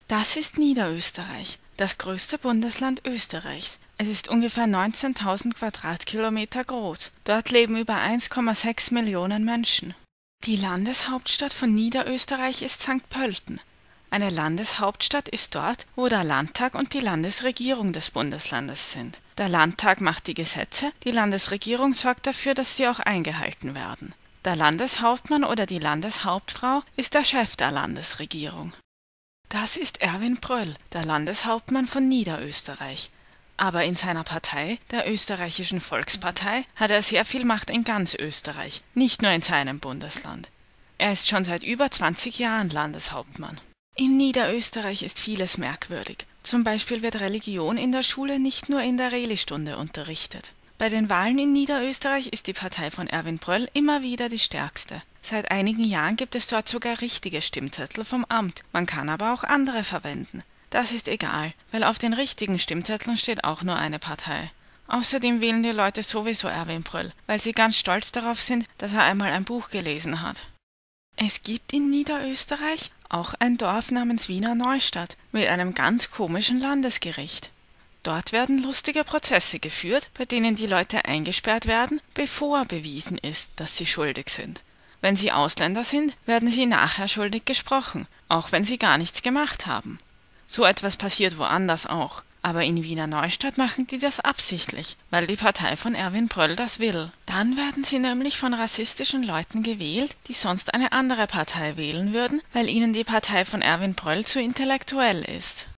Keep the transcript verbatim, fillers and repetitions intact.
Das ist Niederösterreich, das größte Bundesland Österreichs. Es ist ungefähr neunzehntausend Quadratkilometer groß. Dort leben über eins Komma sechs Millionen Menschen. Die Landeshauptstadt von Niederösterreich ist Sankt Pölten. Eine Landeshauptstadt ist dort, wo der Landtag und die Landesregierung des Bundeslandes sind. Der Landtag macht die Gesetze, die Landesregierung sorgt dafür, dass sie auch eingehalten werden. Der Landeshauptmann oder die Landeshauptfrau ist der Chef der Landesregierung. Das ist Erwin Pröll, der Landeshauptmann von Niederösterreich. Aber in seiner Partei, der Österreichischen Volkspartei, hat er sehr viel Macht in ganz Österreich, nicht nur in seinem Bundesland. Er ist schon seit über zwanzig Jahren Landeshauptmann. In Niederösterreich ist vieles merkwürdig. Zum Beispiel wird Religion in der Schule nicht nur in der Reli-Stunde unterrichtet. Bei den Wahlen in Niederösterreich ist die Partei von Erwin Pröll immer wieder die stärkste. Seit einigen Jahren gibt es dort sogar richtige Stimmzettel vom Amt, man kann aber auch andere verwenden. Das ist egal, weil auf den richtigen Stimmzetteln steht auch nur eine Partei. Außerdem wählen die Leute sowieso Erwin Pröll, weil sie ganz stolz darauf sind, dass er einmal ein Buch gelesen hat. Es gibt in Niederösterreich auch ein Dorf namens Wiener Neustadt mit einem ganz komischen Landesgericht. Dort werden lustige Prozesse geführt, bei denen die Leute eingesperrt werden, bevor bewiesen ist, dass sie schuldig sind. Wenn sie Ausländer sind, werden sie nachher schuldig gesprochen, auch wenn sie gar nichts gemacht haben. So etwas passiert woanders auch, aber in Wiener Neustadt machen die das absichtlich, weil die Partei von Erwin Pröll das will. Dann werden sie nämlich von rassistischen Leuten gewählt, die sonst eine andere Partei wählen würden, weil ihnen die Partei von Erwin Pröll zu intellektuell ist.